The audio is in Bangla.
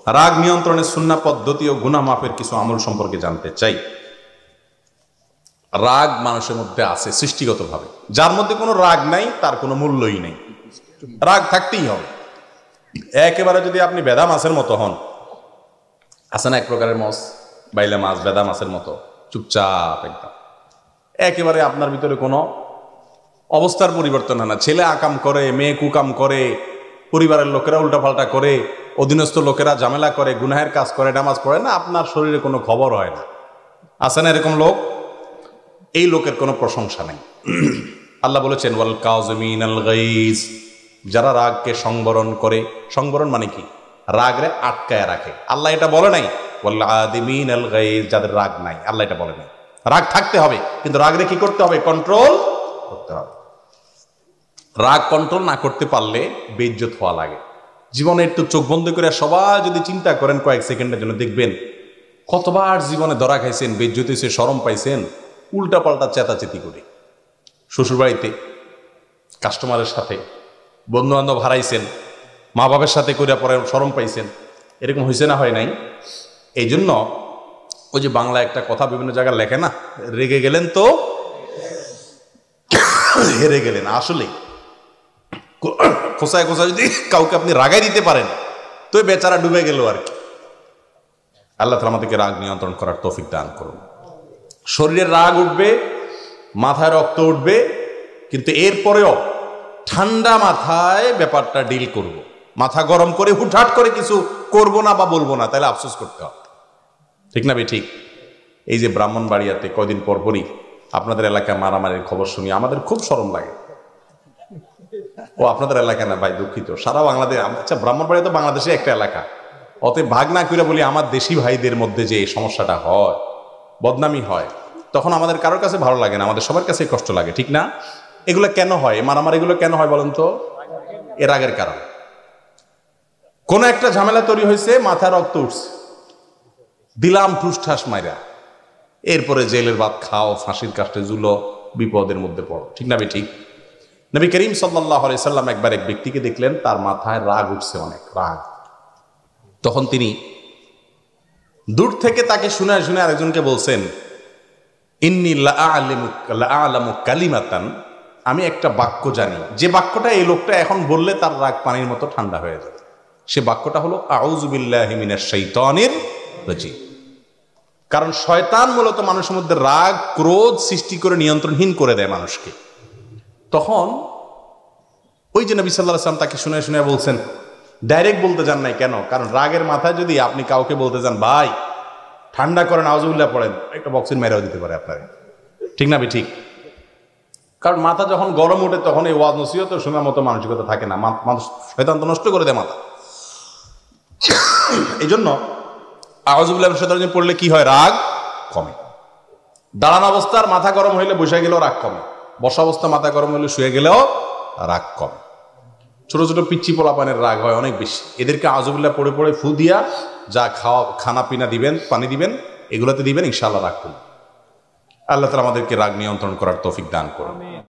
রাগ নিয়ন্ত্রণের সুন্নাহ পদ্ধতি ও গুনাহ মাফের কিছু আমল সম্পর্কে জানতে চাই। রাগ মানুষের মধ্যে আছে সৃষ্টিগতভাবে, যার মধ্যে কোনো রাগ নাই তার কোনো মূল্যই নেই। রাগ থাকতেই হবে। একেবারে যদি আপনি বেদা মাছের মতো হন, আছে না এক প্রকারের মাছ, বাইলা মাছ, বেদা মাছের মতো চুপচাপ একদম, একেবারে আপনার ভিতরে কোনো অবস্থার পরিবর্তন হয় না। ছেলে আকাম করে, মেয়ে কুকাম করে, পরিবারের লোকেরা উল্টাপাল্টা করে, অধীনস্থ লোকেরা ঝামেলা করে, গুনাহের কাজ করে, নামাজ পড়ে না, আপনার শরীরে কোনো খবর হয় না। আছে না এরকম লোক? এই লোকের কোনো প্রশংসা নেই। আল্লাহ বলেছেন ওয়াল কাযিমিনাল গাইজ, যারা রাগকে সংবরণ করে। সংবরণ মানে কি? রাগরে আটকায় রাখে। আল্লাহ এটা বলে নাই ওয়াল আদিমিনাল গাইজ, যাদের রাগ নাই। আল্লাহ এটা বলে নাই। রাগ থাকতে হবে, কিন্তু রাগরে কি করতে হবে? কন্ট্রোল করতে হবে। রাগ কন্ট্রোল না করতে পারলে বেইজ্জত হওয়া লাগে। জীবনে একটু চোখ বন্ধ করে সবাই যদি চিন্তা করেন কয়েক সেকেন্ডের জন্য, দেখবেন কতবার জীবনে ধরা খাইছেন, বেইজ্জত হইছে, শরম পাইছেন, উল্টা পাল্টা চেতাচেতি করে। শ্বশুরবাড়িতে কাস্টমারের সাথে, বন্ধু বান্ধব হারাইছেন, মা বাবার সাথে করে পরে শরম পাইছেন। এরকম হয়েছে না? হয় নাই? এই জন্য ওই যে বাংলা একটা কথা বিভিন্ন জায়গায় লেখে না, রেগে গেলেন তো হেরে গেলেন। আসলে খোসায় খোসায় যদি কাউকে আপনি রাগাই দিতে পারেন তো বেচারা ডুবে গেল আর কি। আল্লাহ তাআলা আমাদেরকে রাগ নিয়ন্ত্রণ করার তৌফিক দান করুন। শরীরের রাগ উঠবে, মাথায় রক্ত উঠবে, কিন্তু এরপরেও ঠান্ডা মাথায় ব্যাপারটা ডিল করব। মাথা গরম করে হুটহাট করে কিছু করব না বা বলবো না, তাহলে আফসোস করতে হবে। ঠিক না? ঠিক। এই যে ব্রাহ্মণবাড়িয়াতে কয়দিন পরপরই আপনাদের এলাকায় মারামারির খবর শুনি, আমাদের খুব শরম লাগে। ও আপনাদের এলাকা না ভাই, দুঃখিত, সারা বাংলাদেশ। আচ্ছা, ব্রাহ্মণবাড়িয়া তো বাংলাদেশে একটা এলাকা, অতএব ভাগ না করে বলি আমার দেশি ভাইদের মধ্যে যে এই সমস্যাটা হয়, বদনামি হয়, তখন আমাদের কারোর কাছে ভালো লাগে না, আমাদের সবার কাছে কষ্ট লাগে। ঠিক না? এগুলো কেন হয়? মারামারিগুলো কেন হয় বলেন তো? এর আগের কারণ কোন একটা ঝামেলা তৈরি হয়েছে, মাথায় রক্ত উঠছে, দিলাম ঠুস ঠাস মাইরা, এরপরে জেলের ভাত খাও, ফাঁসির কাষ্টে ঝুলো, বিপদের মধ্যে পড়ো। ঠিক না? ঠিক। নবী করিম সাল্লাল্লাহু আলাইহি সাল্লাম একবার এক ব্যক্তিকে দেখলেন, তার মাথায় রাগ উঠছে, অনেক রাগ। তখন তিনি দূর থেকে তাকে শুনে শুনে আরেকজনকে বলছেন, ইন্নী লাআলামু কালিমাতান, আমি একটা বাক্য জানি, যে বাক্যটা এই লোকটা এখন বললে তার রাগ পানির মতো ঠান্ডা হয়ে যাবে। সে বাক্যটা হলো আউযু বিল্লাহি মিনাশ শাইতানির রাজিম। কারণ শয়তান মূলত মানুষের মধ্যে রাগ ক্রোধ সৃষ্টি করে নিয়ন্ত্রণহীন করে দেয় মানুষকে। তখন ওই যে নবী সাল্লাল্লাহু আলাইহি ওয়াসাল্লাম তাকে শুনে শুনে বলছেন, ডাইরেক্ট বলতে যান নাই। কেন? কারণ রাগের মাথায় যদি আপনি কাউকে বলতে যান ভাই ঠান্ডা করেন, আউযুবিল্লাহ পড়েন, একটা বক্সিং মেরেও দিতে পারে আপনারে। ঠিক না? ঠিক। কারণ মাথা যখন গরম ওঠে তখন এই ওয়াজ নসিহত শোনার মতো মানসিকতা থাকে না, মানুষ শয়তান তো নষ্ট করে দেয় মাথা। এই জন্য আউযুবিল্লাহি মিনাশ শাইতানির রাজিম পড়লে কি হয়? রাগ কমে। দাঁড়ানো অবস্থার মাথা গরম হইলে বসে গেলেও রাগ কমে, বসা অবস্থা মাথা গরম হইলে শুয়ে গেলেও রাগ কমে। ছোট ছোট পিচ্চি পোলাপানের রাগ হয় অনেক বেশি, এদেরকে আউযুবিল্লাহ পড়ে পড়ে ফু দিয়া যা খানা পিনা দিবেন, পানি দিবেন, এগুলোতে দিবেন, ইনশাআল্লাহ রাগ করবেন। আল্লাহ তাআলা আমাদেরকে রাগ নিয়ন্ত্রণ করার তৌফিক দান করুন।